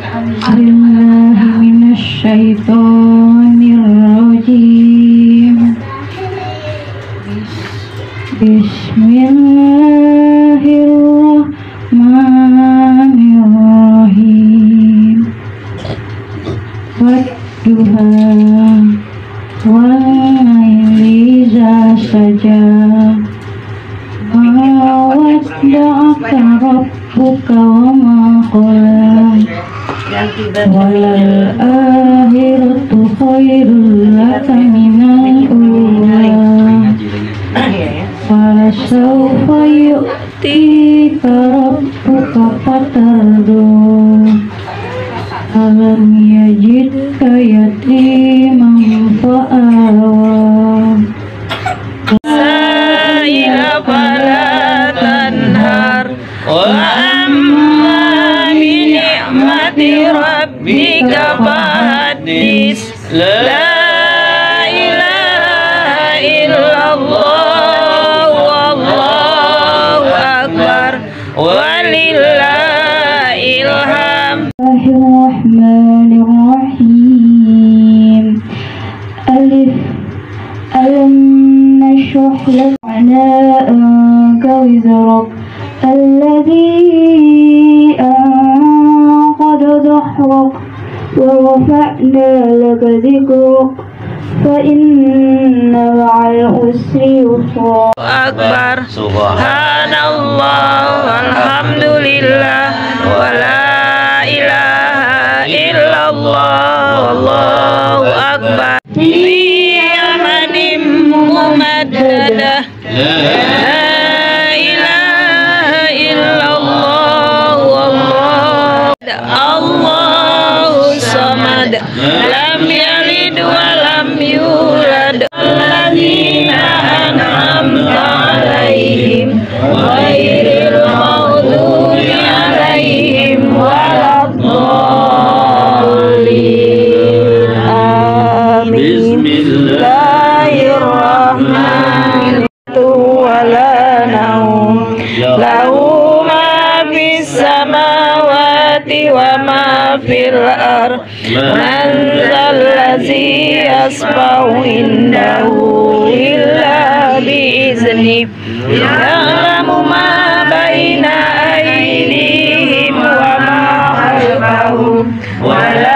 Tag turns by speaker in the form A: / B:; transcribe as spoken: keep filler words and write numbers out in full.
A: billahi minasyaitonir rajim. Bismillahirrahmanirrahim. Wadduha wal laili idza saja, ma wadda'aka rabbuka wa ma qala, walal akhiratu khairul laka minal ula, falasawfa yu'tika rabbuka fatardu, alam yajidka yatiman fa'awa,
B: Saila fala tanhar, wa amma bi ni'mati rabbika fahaddis. La ilaha illallah, wallahu akbar, walillahil hamd.
A: Bismillahirrahmanirrahim. Alif alam nashrah laka anka wizrak alladhi anqadha dhahrak wa rafa'na laka dhikrak fa inna ma'al usri yusra.
B: Akbar, subhanallah, walhamdulillah, wa la ilaha illallah, wallahu akbar. Fi amanin mumaddadah, la ilaha illallah, wallahu Allahu samad, lam yalid wa lam yulad, alladzina an'amta alaihim ghairil maghdubi alaihim waladdallin. Amin. Bismillahirrahmanirrahim. Wala naum lahu ma fis samawati wa ma fil ardh, man dzal ladzi yasfa'u indahu illa bi'izni, ya'lamu ma baina aydihim wa ma khalfahum wa la